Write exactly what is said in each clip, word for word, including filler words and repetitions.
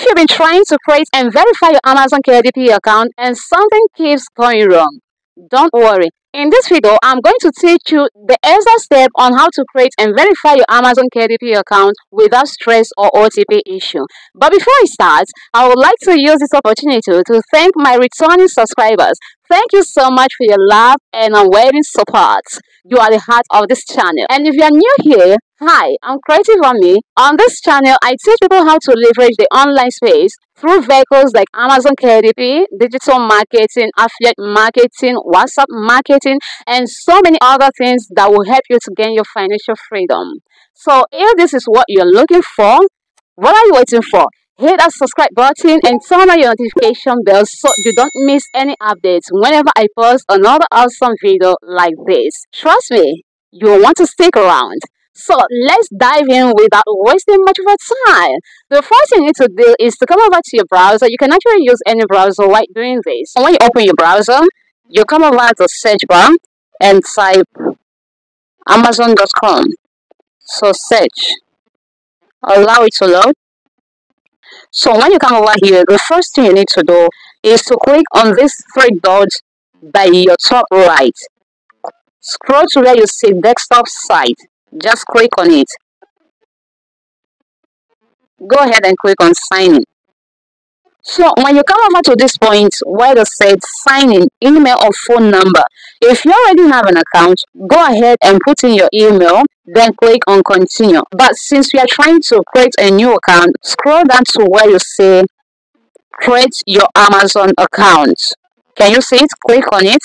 If you've been trying to create and verify your Amazon K D P account and something keeps going wrong, don't worry. In this video, I'm going to teach you the exact step on how to create and verify your Amazon K D P account without stress or O T P issue. But before I start, I would like to use this opportunity to thank my returning subscribers. Thank you so much for your love and unwavering support. You are the heart of this channel. And if you are new here, hi, I'm Creative Ami. On this channel, I teach people how to leverage the online space through vehicles like Amazon K D P, digital marketing, affiliate marketing, WhatsApp marketing, and so many other things that will help you to gain your financial freedom. So if this is what you're looking for, what are you waiting for? Hit that subscribe button and turn on your notification bell so you don't miss any updates whenever I post another awesome video like this. Trust me, you will want to stick around. So let's dive in without wasting much of our time. The first thing you need to do is to come over to your browser. You can actually use any browser while doing this. And when you open your browser, you come over to the search bar and type amazon dot com. So search, allow it to load. So when you come over here, the first thing you need to do is to click on this three dots by your top right. Scroll to where you see desktop site. Just click on it. Go ahead and click on sign in. So when you come over to this point where it says sign in, email or phone number, if you already have an account, go ahead and put in your email, then click on continue. But since we are trying to create a new account, scroll down to where you say create your Amazon account. Can you see it? Click on it.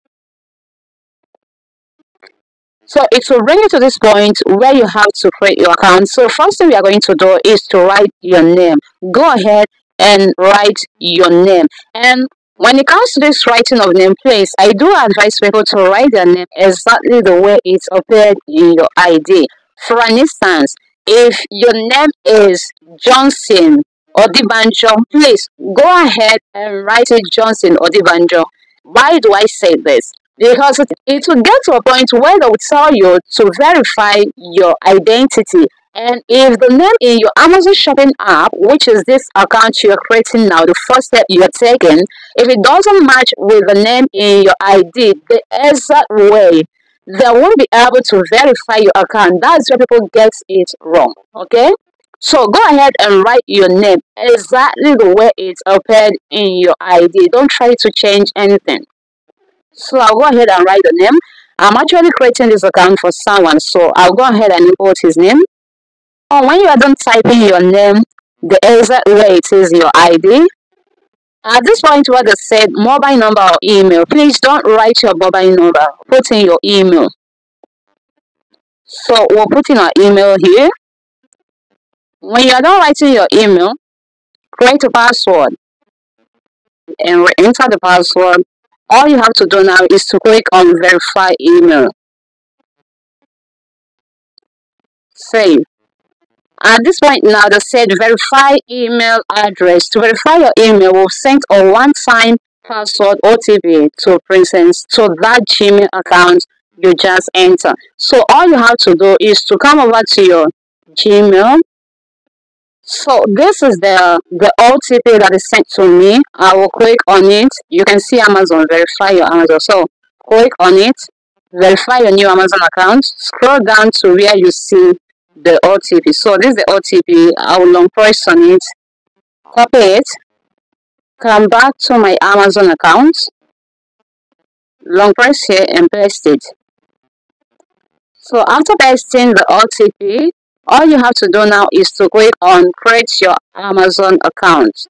So it will bring you to this point where you have to create your account. So first thing we are going to do is to write your name. Go ahead and write your name. And when it comes to this writing of name, please, I do advise people to write their name exactly the way it's appeared in your I D. For an instance, if your name is Johnson Odibanjo, please go ahead and write it Johnson Odibanjo. Why do I say this? Because it, it will get to a point where they will tell you to verify your identity. And if the name in your Amazon shopping app, which is this account you're creating now, the first step you're taking, if it doesn't match with the name in your I D the exact way, they won't be able to verify your account. That's where people get it wrong. Okay? So go ahead and write your name exactly the way it's appeared in your I D. Don't try to change anything. So I'll go ahead and write the name. I'm actually creating this account for someone, so I'll go ahead and import his name. And when you are done typing your name the exact way it is your I D, at this point where they said mobile number or email, please don't write your mobile number. Put in your email. So we'll put in our email here. When you are done writing your email, create a password and enter the password. All you have to do now is to click on verify email. Save. At this point now, they said verify email address. To verify your email, we'll send a one-time password O T P to presence to that Gmail account you just enter. So all you have to do is to come over to your Gmail. So this is the the O T P that is sent to me. I will click on it. You can see Amazon, verify your Amazon. So click on it, verify your new Amazon account. Scroll down to where you see the O T P. So this is the O T P. I will long press on it, copy it, come back to my Amazon account, long press here and paste it. So after pasting the O T P, all you have to do now is to click on create your Amazon account.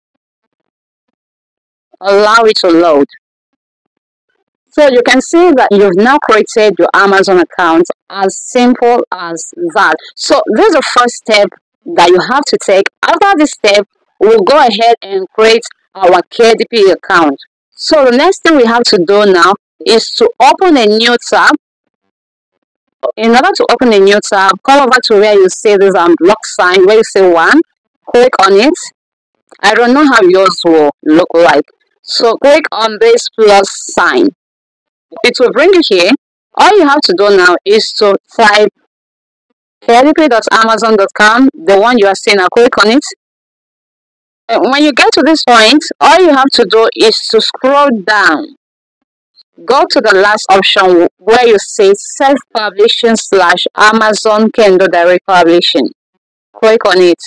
Allow it to load. So you can see that you've now created your Amazon account, as simple as that. So this is the first step that you have to take. After this step, we'll go ahead and create our K D P account. So the next thing we have to do now is to open a new tab. In order to open a new tab, come over to where you see this um, block sign, where you say one, click on it. I don't know how yours will look like. So click on this plus sign. It will bring you here. All you have to do now is to type K D P dot amazon dot com, the one you are seeing now. Click on it. And when you get to this point, all you have to do is to scroll down. Go to the last option where you say self-publishing slash Amazon Kindle Direct Publishing. Click on it.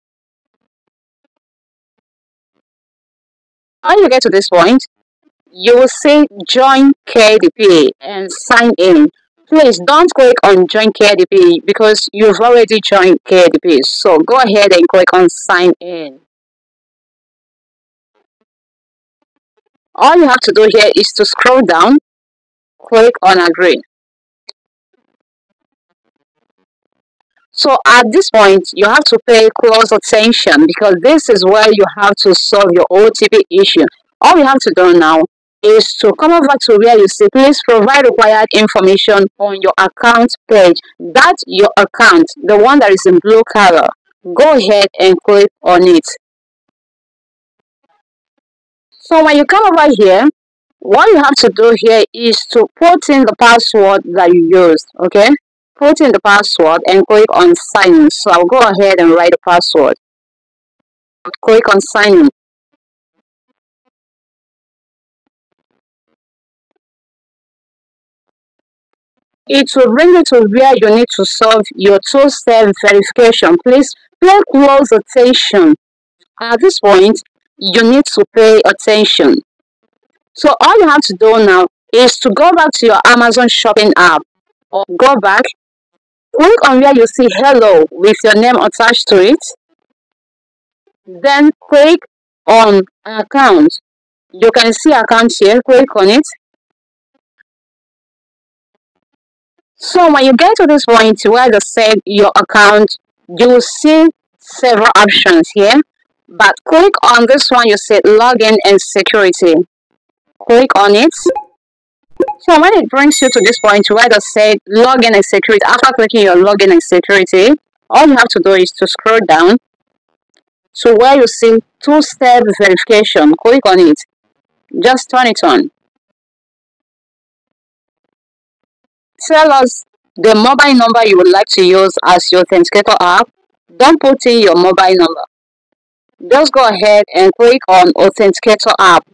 When you get to this point, you will say join K D P and sign in. Please don't click on join K D P because you've already joined K D P. So go ahead and click on sign in. All you have to do here is to scroll down, click on agree. So at this point, you have to pay close attention because this is where you have to solve your O T P issue. All you have to do now is to come over to where you say, please provide required information on your account page. That's your account, the one that is in blue color. Go ahead and click on it. So when you come over here, what you have to do here is to put in the password that you used, okay? Put in the password and click on sign in. So I'll go ahead and write the password. Click on sign in. It will bring you to where you need to solve your two-step verification. Please pay close attention. At this point, you need to pay attention. So all you have to do now is to go back to your Amazon shopping app or go back, click on where you see hello with your name attached to it. Then click on account. You can see account here, click on it. So when you get to this point where they said your account, you will see several options here. But click on this one, you say login and security. Click on it. So when it brings you to this point where they say login and security, after clicking your login and security, all you have to do is to scroll down to where you see two-step verification. Click on it. Just turn it on. Tell us the mobile number you would like to use as your Authenticator app. Don't put in your mobile number. Just go ahead and click on Authenticator app.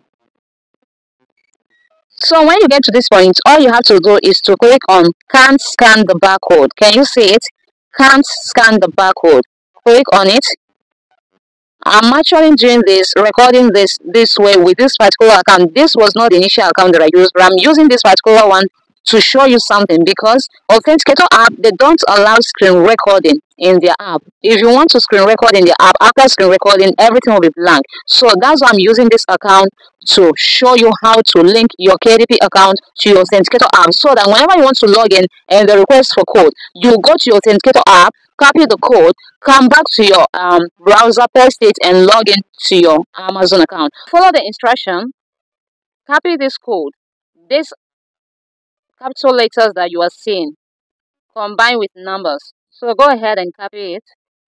So when you get to this point, all you have to do is to click on can't scan the barcode. Can you see it? Can't scan the barcode. Click on it. I'm actually doing this, recording this this way with this particular account. This was not the initial account that I used, but I'm using this particular one to show you something because Authenticator app, they don't allow screen recording in their app. If you want to screen record in the app, after screen recording, everything will be blank. So that's why I'm using this account to show you how to link your K D P account to your Authenticator app so that whenever you want to log in and the request for code, you go to your Authenticator app, copy the code, come back to your um, browser, paste it, and log in to your Amazon account. Follow the instruction, copy this code, this capital letters that you are seeing, combine with numbers. So go ahead and copy it.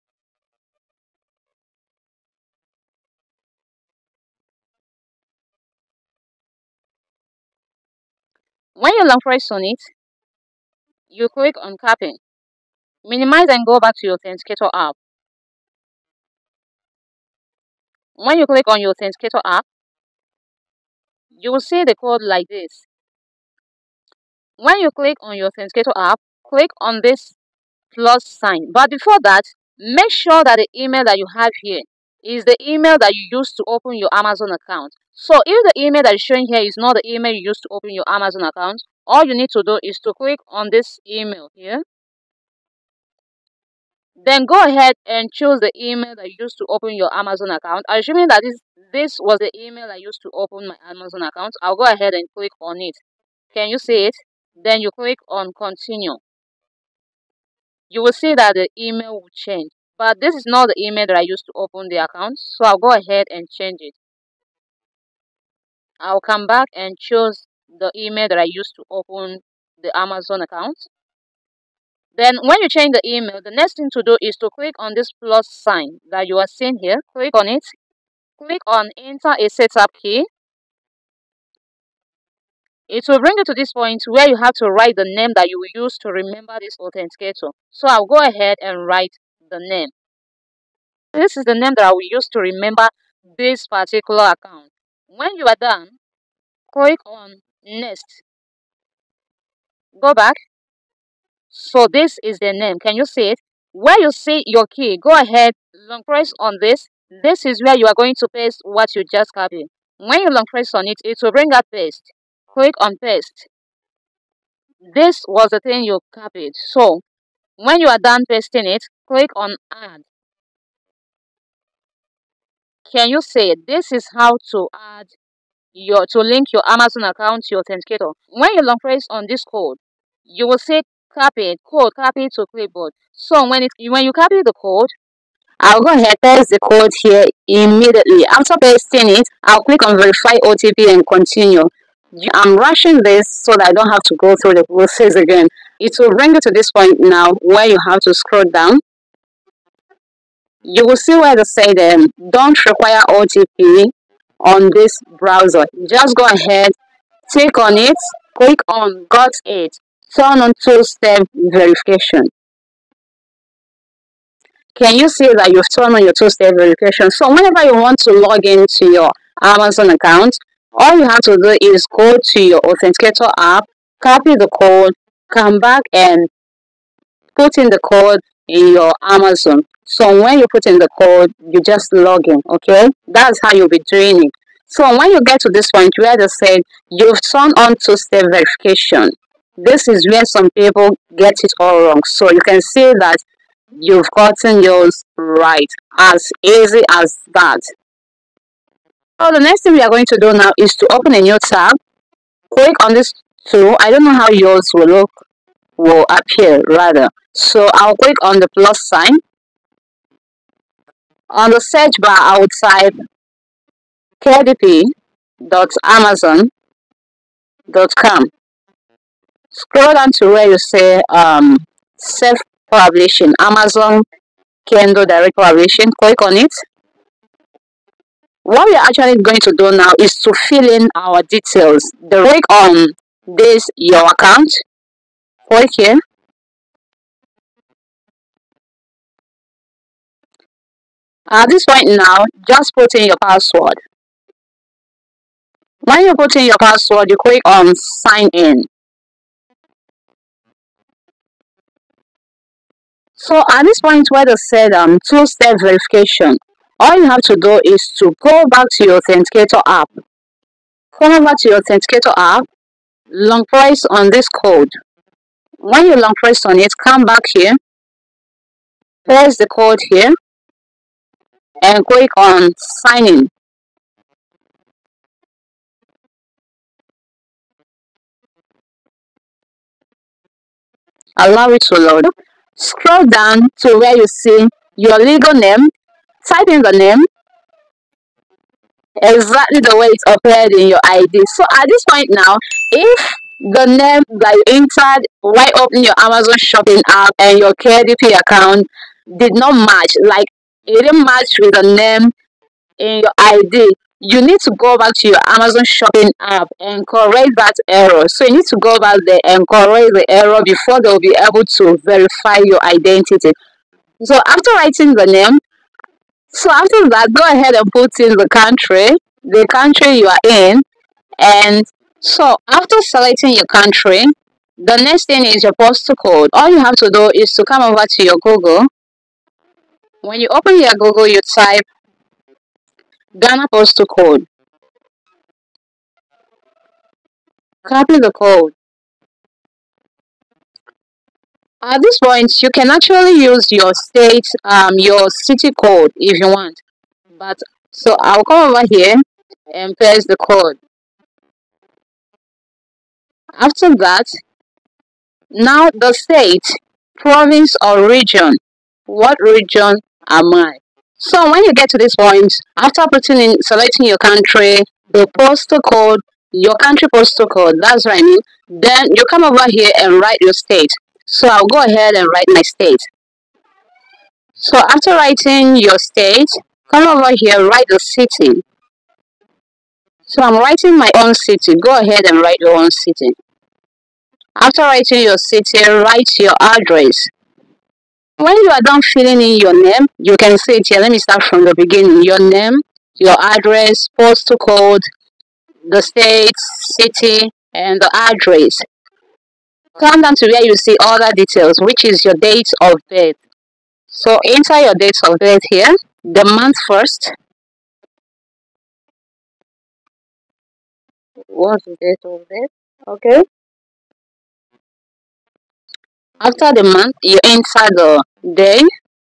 When you long press on it, you click on copy. Minimize and go back to your Authenticator app. When you click on your Authenticator app, you will see the code like this. When you click on your Authenticator app, click on this plus sign. But before that, make sure that the email that you have here is the email that you used to open your Amazon account. So if the email that is showing here is not the email you used to open your Amazon account, all you need to do is to click on this email here. Then go ahead and choose the email that you used to open your Amazon account. Assuming that this, this was the email I used to open my Amazon account, I'll go ahead and click on it. Can you see it? Then you click on continue. You will see that the email will change. But this is not the email that I used to open the account, so I'll go ahead and change it. I'll come back and choose the email that I used to open the Amazon account. Then when you change the email, the next thing to do is to click on this plus sign that you are seeing here. Click on it. Click on enter a setup key. It will bring you to this point where you have to write the name that you will use to remember this authenticator. So I'll go ahead and write the name. This is the name that I will use to remember this particular account. When you are done, click on next. Go back. So this is the name. Can you see it? Where you see your key, go ahead, long press on this. This is where you are going to paste what you just copied. When you long press on it, it will bring up paste. Click on paste. This was the thing you copied. So when you are done pasting it, click on add. Can you see it? This is how to add your to link your Amazon account to your Authenticator. When you long press on this code, you will say copy code, copy to clipboard. So when it when you copy the code, I'll go ahead paste the code here immediately. After pasting it, I'll click on verify O T P and continue. I'm rushing this so that I don't have to go through the process again. It will bring you to this point now where you have to scroll down. You will see where they say um, don't require O T P on this browser. Just go ahead, click on it, click on got it, turn on two-step verification. Can you see that you've turned on your two-step verification? So whenever you want to log into your Amazon account, all you have to do is go to your Authenticator app, copy the code, come back and put in the code in your Amazon. So when you put in the code, you just log in, okay? That's how you'll be doing it. So when you get to this point where they say you've turned on two-step verification, this is where some people get it all wrong. So you can see that you've gotten yours right. As easy as that. So the next thing we are going to do now is to open a new tab. Click on this tool. I don't know how yours will look, will appear rather. So I'll click on the plus sign. On the search bar, I will type K D P dot amazon dot com. Scroll down to where you say um, self-publishing, Amazon Kindle Direct Publishing. Click on it. What we are actually going to do now is to fill in our details. The click on this your account. Click here. At this point now, just put in your password. When you put in your password, you click on sign in. So at this point where they said um, two-step verification, all you have to do is to go back to your Authenticator app. Come over to your Authenticator app, long press on this code. When you long press on it, come back here, paste the code here, and click on sign in. Allow it to load. Scroll down to where you see your legal name. Type in the name exactly the way it appeared in your I D. So at this point now, if the name that you entered while opening your Amazon shopping app and your K D P account did not match, like it didn't match with the name in your I D, you need to go back to your Amazon shopping app and correct that error. So you need to go back there and correct the error before they'll be able to verify your identity. So after writing the name, so after that, go ahead and put in the country, the country you are in. And so after selecting your country, the next thing is your postal code. All you have to do is to come over to your Google. When you open your Google, you type Ghana postal code. Copy the code. At this point, you can actually use your state, um, your city code if you want. But so I'll come over here and paste the code. After that, now the state, province or region. What region am I? So when you get to this point, after putting in, selecting your country, the postal code, your country postal code, that's what I mean, then you come over here and write your state. So I'll go ahead and write my state. So after writing your state, come over here, write the city. So I'm writing my own city. Go ahead and write your own city. After writing your city, write your address. When you are done filling in your name, you can see it here. Let me start from the beginning. Your name, your address, postal code, the state, city, and the address. Come down to where you see other details, which is your date of birth. So enter your date of birth here, the month first. What's the date of birth? Okay. After the month, you enter the day,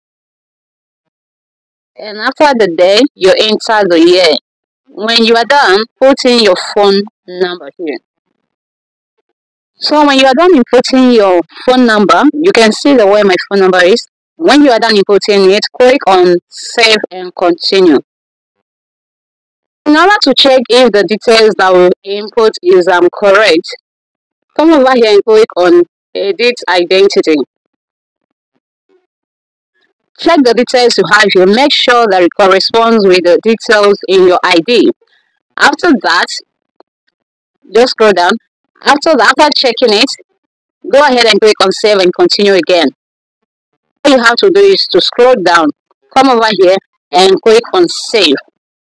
and after the day, you enter the year. When you are done, put in your phone number here. So when you are done inputting your phone number, you can see the way my phone number is. When you are done inputting it, click on save and continue. In order to check if the details that we input is um, correct, come over here and click on edit identity. Check the details you have here. Make sure that it corresponds with the details in your I D. After that, just scroll down. After that, after checking it, go ahead and click on save and continue again. All you have to do is to scroll down, come over here and click on save.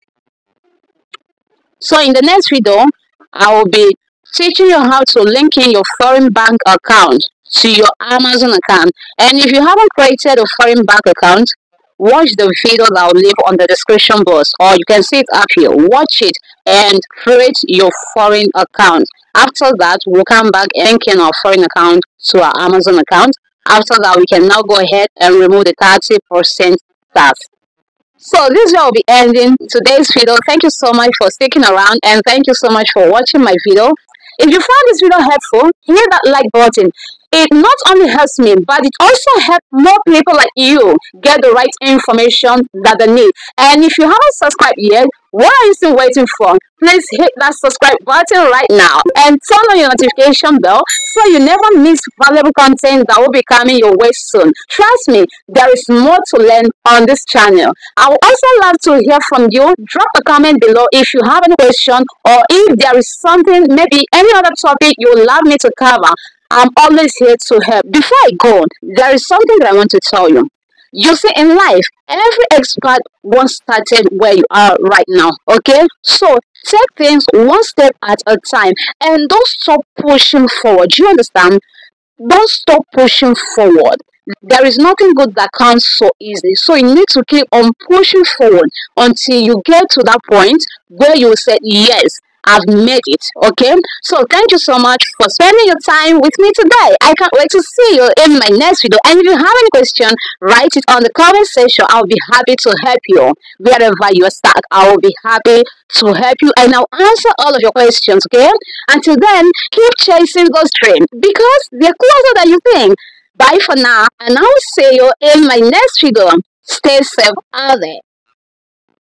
So in the next video, I will be teaching you how to link in your foreign bank account to your Amazon account. And if you haven't created a foreign bank account, watch the video that I'll leave on the description box, or you can see it up here. Watch it and create your foreign account. After that, we'll come back and link in our foreign account to our Amazon account. After that, we can now go ahead and remove the thirty percent tax. So this will be ending today's video. Thank you so much for sticking around, and thank you so much for watching my video. If you found this video helpful, hit that like button. It not only helps me, but it also helps more people like you get the right information that they need. And if you haven't subscribed yet, what are you still waiting for? Please hit that subscribe button right now and turn on your notification bell so you never miss valuable content that will be coming your way soon. Trust me, there is more to learn on this channel. I would also love to hear from you. Drop a comment below if you have any question, or if there is something, maybe any other topic you would love me to cover. I'm always here to help. Before I go, there is something that I want to tell you. You see, in life, every expert once started where you are right now, okay? So, take things one step at a time and don't stop pushing forward. Do you understand? Don't stop pushing forward. There is nothing good that comes so easily. So you need to keep on pushing forward until you get to that point where you say, yes, I've made it. Okay, so thank you so much for spending your time with me today. I can't wait to see you in my next video. And if you have any question, write it on the comment section. I'll be happy to help you wherever you are stuck. I will be happy to help you, and I'll answer all of your questions. Okay, until then, keep chasing those dreams because they're closer than you think. Bye for now, and I will see you in my next video. Stay safe out there.